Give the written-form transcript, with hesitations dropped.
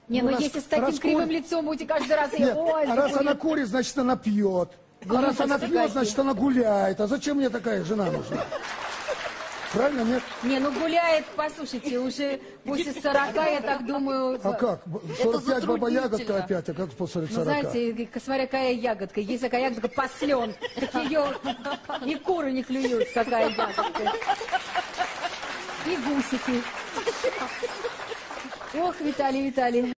Не, ну если с таким кривым лицом будете каждый раз... Нет, ой, а раз она курит, значит она пьет. А раз она пьет, значит она гуляет. А зачем мне такая жена нужна? Правильно, нет? Не, ну гуляет, послушайте, уже после 40, я так думаю... А как? 45 баба-ягодка опять, а как после 40? Ну, знаете, смотря какая ягодка. Есть такая ягодка послен, так ее и куры не клюют, какая ягодка. И гусики. Ох, Виталий, Виталий.